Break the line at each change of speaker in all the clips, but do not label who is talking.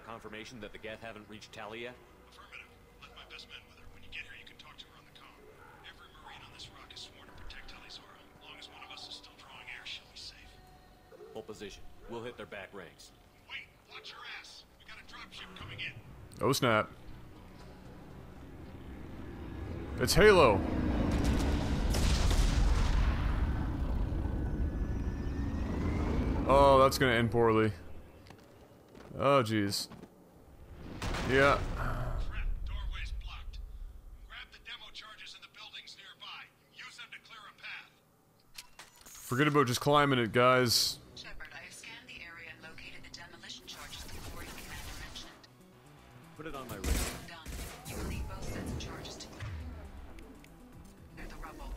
confirmation that the Geth haven't reached Tali yet?
Affirmative. Left my best men with her. When you get here, you can talk to her on the comm. Every Marine on this rock is sworn to protect Tali'Zorah. As long as one of us is still drawing air, she'll be safe.
Hold position. We'll hit their back ranks.
Wait! Watch your ass! We got a dropship coming in.
Oh snap. It's Halo. Oh, that's gonna end poorly. Oh, jeez. Yeah.
Crap, doorway's blocked. Grab the demo charges in the buildings nearby. Use them to clear a path.
Forget about just climbing it, guys.
Shepard, I have scanned the area and located the demolition charges the Corey commander mentioned.
Put it on my radar.
Done. You will need both sets of charges to clear. Clear the rubble.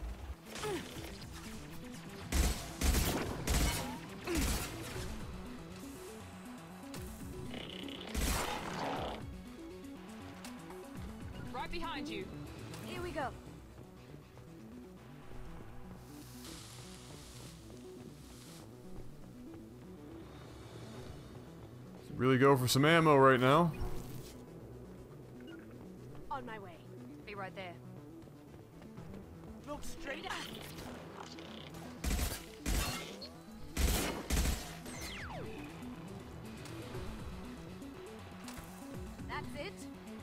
Right behind you.
Here we go.
Really go for some ammo right now.
On my way. Be right there. Look straight at me. That's it.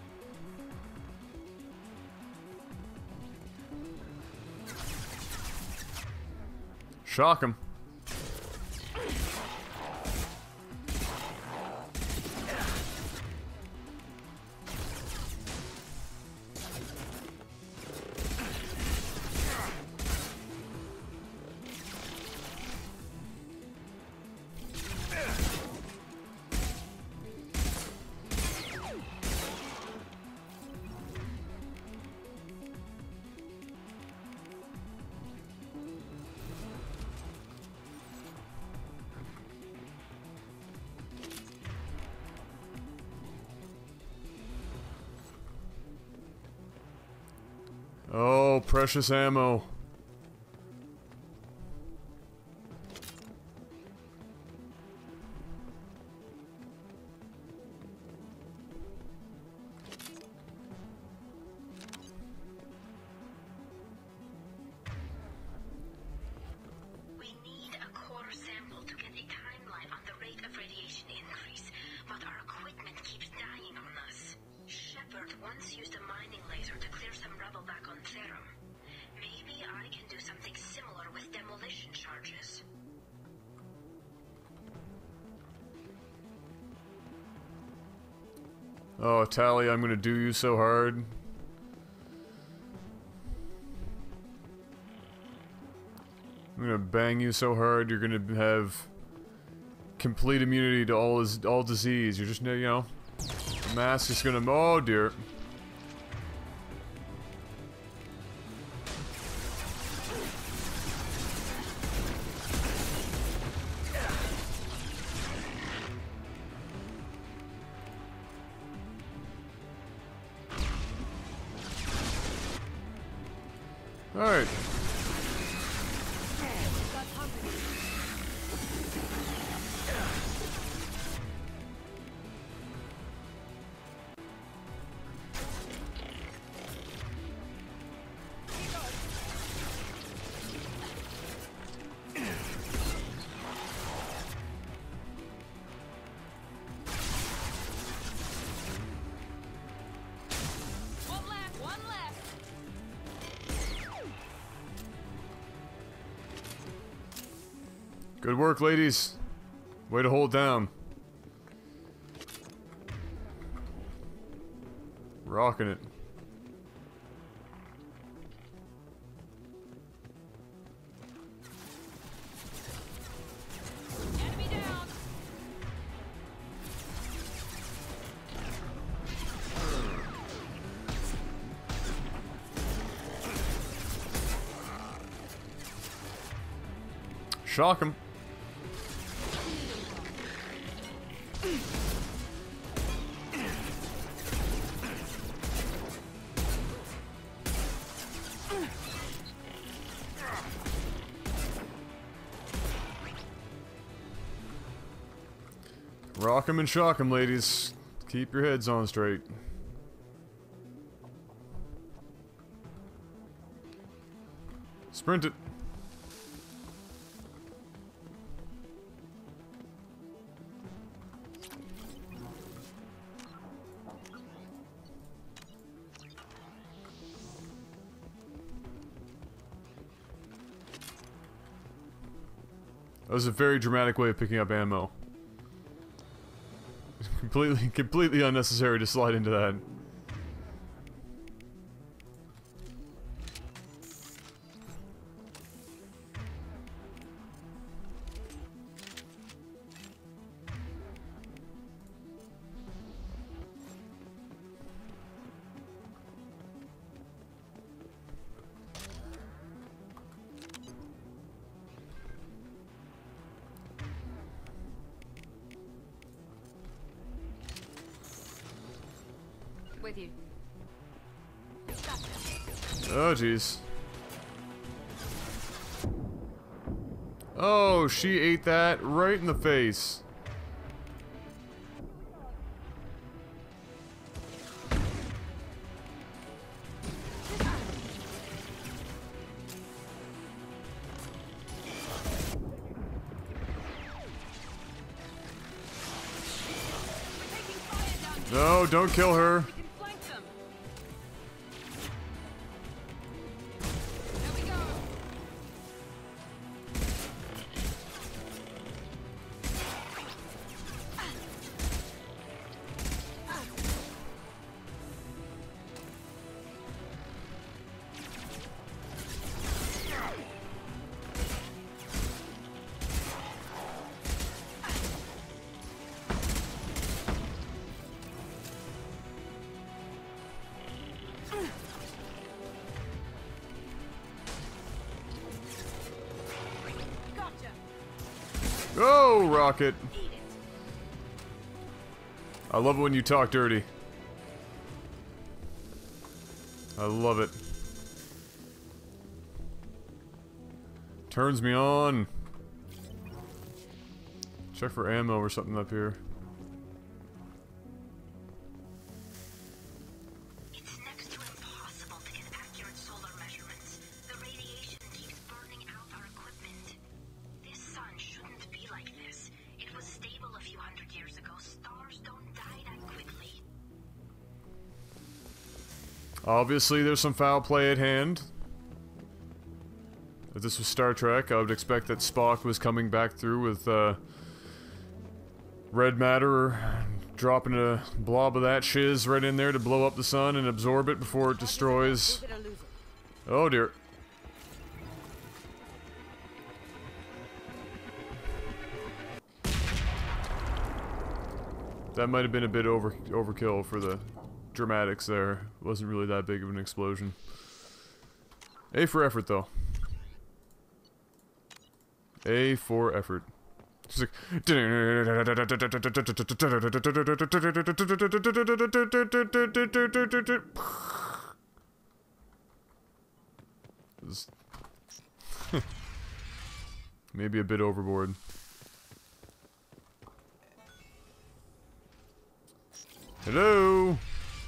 Shock him. Oh, precious ammo.
We need a core sample to get a timeline on the rate of radiation increase, but our equipment keeps dying on us. Shepard once used a mining laser to clear some rubble back on Therum. Maybe I can do something similar with demolition charges.
Oh, Tali, I'm gonna do you so hard. I'm gonna bang you so hard, you're gonna have complete immunity to all disease. You're just, you know, the mask is gonna, oh dear. Alright.
One left, one left.
Good work, ladies. Way to hold down. Rocking it.
Enemy down.
Shock him. Rock him and shock him, ladies. Keep your heads on straight. Sprint it. That was a very dramatic way of picking up ammo. Completely unnecessary to slide into that.
With you.
Oh, jeez. Oh, she ate that right in the face. No, don't kill her.
We can flank them. There we go.
Gotcha.
Oh, Rocket. I love it when you talk dirty. I love it. Turns me on. Check for ammo or something up here.
It's next to impossible to get accurate solar measurements. The radiation keeps burning out our equipment. This sun shouldn't be like this. It was stable a few hundred years ago. Stars don't die that quickly.
Obviously, there's some foul play at hand. If this was Star Trek, I would expect that Spock was coming back through with, red matter, dropping a blob of that shiz right in there to blow up the sun and absorb it before it destroys. Oh dear. That might have been a bit overkill for the dramatics there. Wasn't really that big of an explosion. A for effort, though. A for effort. Just like... Maybe a bit overboard. Hello?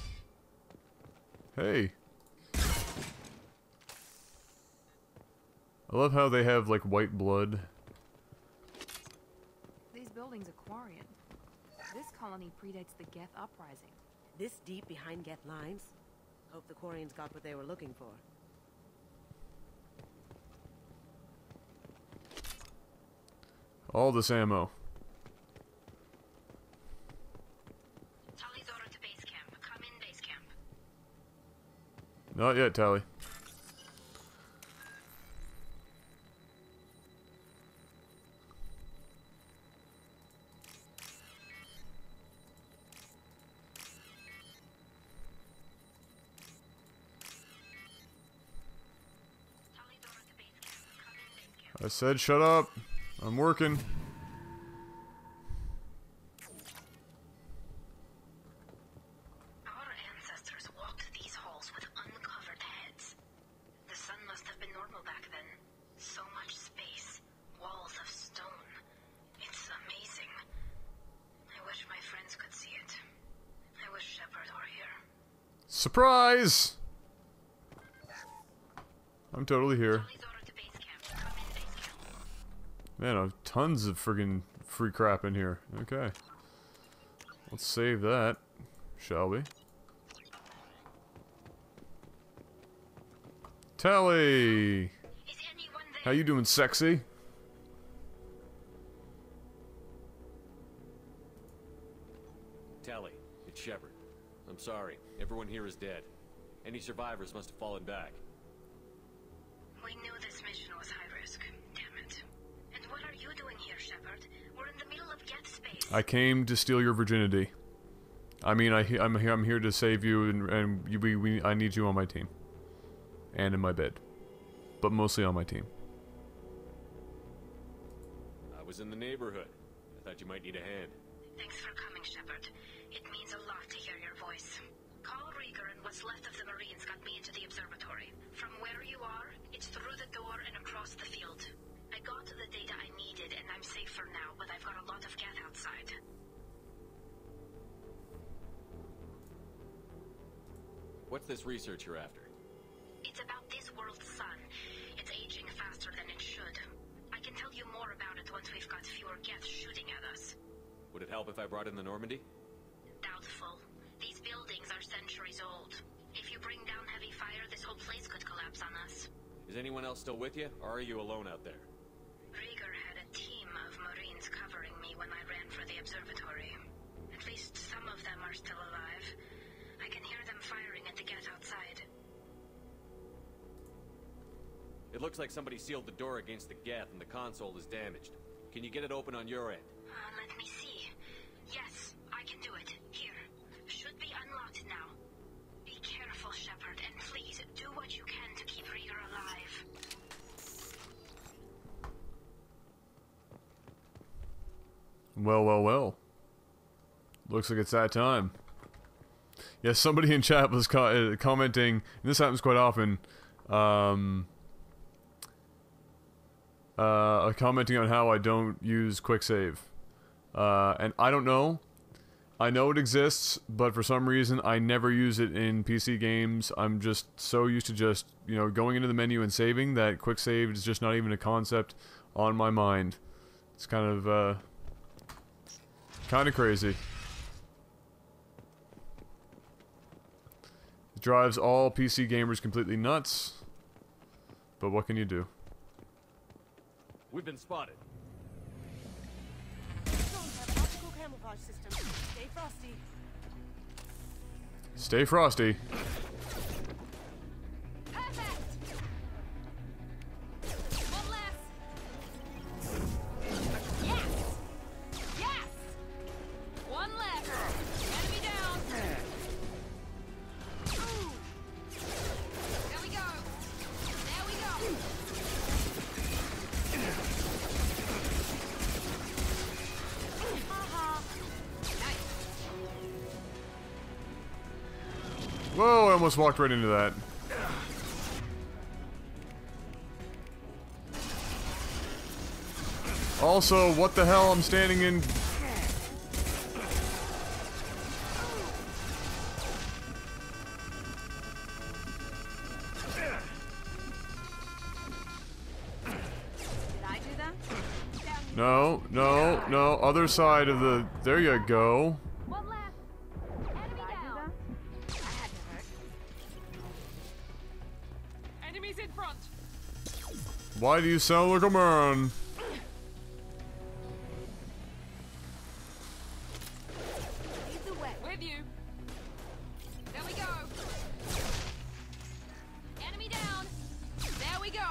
Hey. I love how they have, like, white blood.
These buildings are Quarian. This colony predates the Geth uprising.
This deep behind Geth lines? Hope the Quarians got what they were looking for.
All this ammo.
Tali's order to base camp. Come in, base camp.
Not yet, Tally.
Tali's order to base camp. Come in, base camp.
I said shut up. I'm working.
Our ancestors walked these halls with uncovered heads. The sun must have been normal back then. So much space. Walls of stone. It's amazing. I wish my friends could see it.
Surprise! I'm totally here.
Tali's order to base camp. Come in, base camp.
Man, I have tons of friggin' free crap in here. Okay. Let's save that, shall we? Tally!
Is anyone there?
How you doing, sexy?
Tally, it's Shepard. I'm sorry. Everyone here is dead. Any survivors must have fallen back.
We knew this mission was high risk. Damn it. And what are you doing here, Shepard? We're in the middle of Geth space.
I came to steal your virginity. I mean, I'm here to save you, and I need you on my team. And in my bed. But mostly on my team.
I was in the neighborhood. I thought you might need a hand.
Thanks for coming, Shepard. It means a lot to hear your voice. Call Rieger and what's left of the Marines got me into the observatory. From where you are, it's through the door and across the field. I got the data I needed and I'm safe for now, but I've got a lot of Geth outside.
What's this research you're after?
It's about this world's sun. It's aging faster than it should. I can tell you more about it once we've got fewer Geth shooting at us.
Would it help if I brought in the Normandy?
Doubtful. These buildings are centuries old. If you bring down heavy fire, this whole place could collapse on us.
Is anyone else still with you, or are you alone out there?
Rieger had a team of Marines covering me when I ran for the observatory. At least some of them are still alive. I can hear them firing at the Geth outside.
It looks like somebody sealed the door against the Geth and the console is damaged. Can you get it open on your end?
Let me see. Yes, I can do it. Here. Should be unlocked now. Be careful, Shepard, and please do what you can to keep Rieger alive.
Well, well, well. Looks like it's that time. Yes, somebody in chat was commenting, and this happens quite often, commenting on how I don't use quick save. And I don't know. I know it exists, but for some reason I never use it in PC games. I'm just so used to just, you know, going into the menu and saving that quick save is just not even a concept on my mind. It's kind of crazy. It drives all PC gamers completely nuts. But what can you do?
We've been spotted.
Drones have an optical camouflage system. Stay frosty.
Stay frosty.
Perfect! One less! Yes! Yes! One left! Enemy down! Ooh. There we go! There we go!
Whoa, I almost walked right into that. Also, what the hell? I'm standing in...
Did I do that?
No, no, no. Other side of the... There you go.
One left! Enemy
Did I do
down!
that? I had to hurt.
Enemies in front!
Why do you sound like a man?
Lead the way.
With you! There we go! Enemy down! There we go!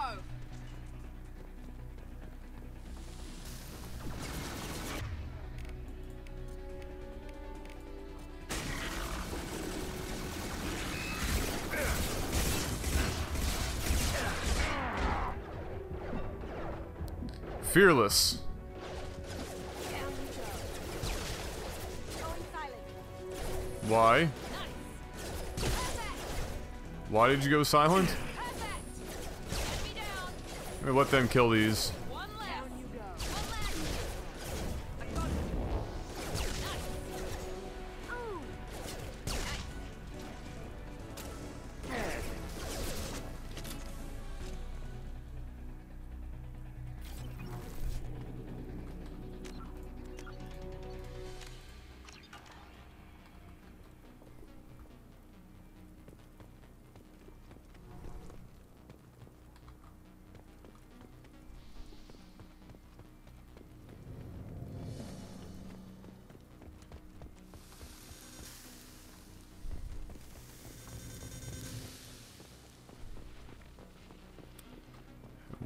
Fearless.
Down you go. Going silent.
Why?
Nice! Perfect!
Why did you go silent?
Perfect! Enemy down!
Let me let them kill these.
One left!
Down you go.
One left! I got it! Nice!
Ooh.
Nice!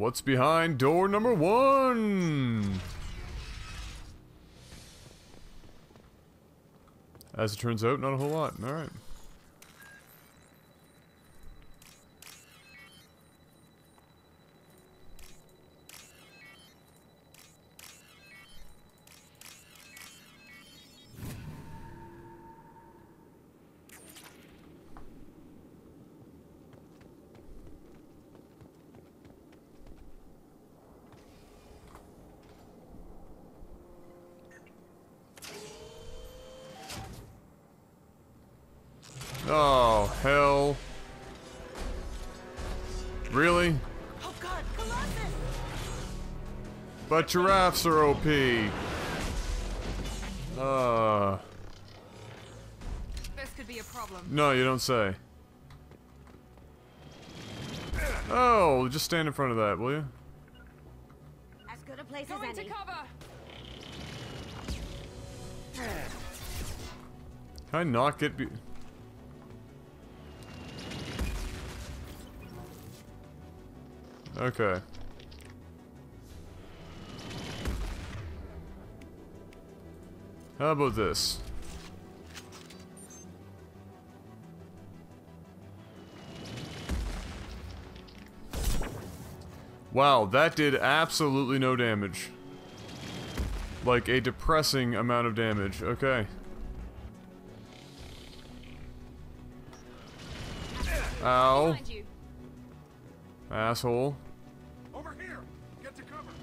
What's behind door number 1? As it turns out, not a whole lot. Alright. Oh, hell. Really?
Oh god, Colossus!
But giraffes are OP.
This could be a problem.
No, you don't say. Oh, just stand in front of that, will you?
As good a place
Go
as
into
any.
cover!
Can I not get be- Okay. How about this? Wow, that did absolutely no damage. Like a depressing amount of damage. Okay. Ow.
Behind you.
Asshole.
Over here! Get to cover!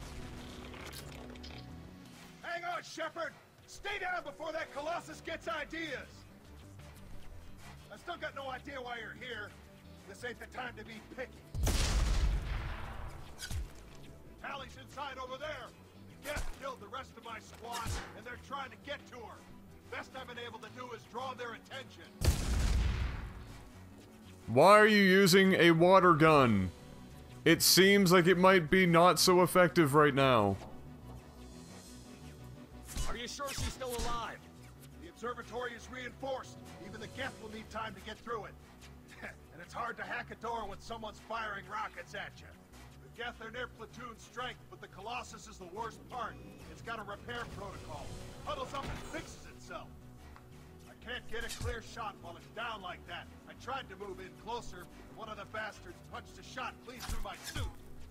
Hang on, Shepard! Stay down before that Colossus gets ideas! I still got no idea why you're here. This ain't the time to be picky. Tally's inside over there! Geth killed the rest of my squad, and they're trying to get to her. Best I've been able to do is draw their attention.
Why are you using a water gun? It seems like it might be not so effective right now.
Are you sure she's still alive?
The observatory is reinforced. Even the Geth will need time to get through it. And it's hard to hack a door when someone's firing rockets at you. The Geth are near platoon strength, but the Colossus is the worst part. It's got a repair protocol. Huddles up and fixes itself. I can't get a clear shot while it's down like that. I tried to move in closer, but one of the bastards punched a shot clean through my suit.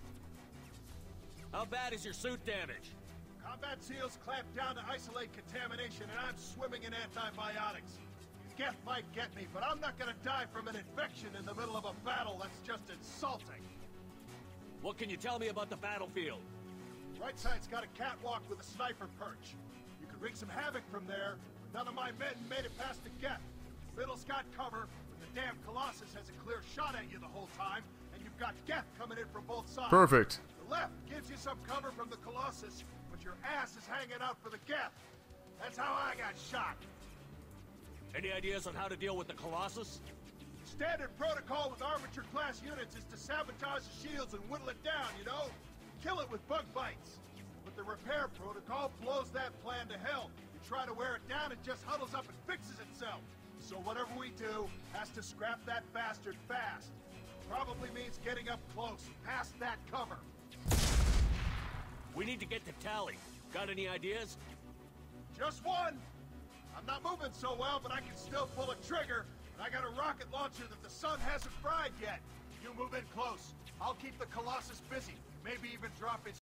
How bad is your suit damaged?
Combat seals clamp down to isolate contamination, and I'm swimming in antibiotics. Geth might get me, but I'm not gonna die from an infection in the middle of a battle. That's just insulting.
What can you tell me about the battlefield?
Right side's got a catwalk with a sniper perch. You can wreak some havoc from there, but none of my men made it past the Geth. Middle's got cover, but the damn Colossus has a clear shot at you the whole time, and you've got Geth coming in from both sides.
Perfect.
The left gives you some cover from the Colossus, but your ass is hanging out for the Geth. That's how I got shot.
Any ideas on how to deal with the Colossus?
Standard protocol with armature-class units is to sabotage the shields and whittle it down, you know? Kill it with bug bites. But the repair protocol blows that plan to hell. You try to wear it down, it just huddles up and fixes itself. So whatever we do has to scrap that bastard fast. Probably means getting up close, past that cover.
We need to get to Tally. Got any ideas?
Just one. I'm not moving so well, but I can still pull a trigger. And I got a rocket launcher that the sun hasn't fried yet. You move in close. I'll keep the Colossus busy. Maybe even drop its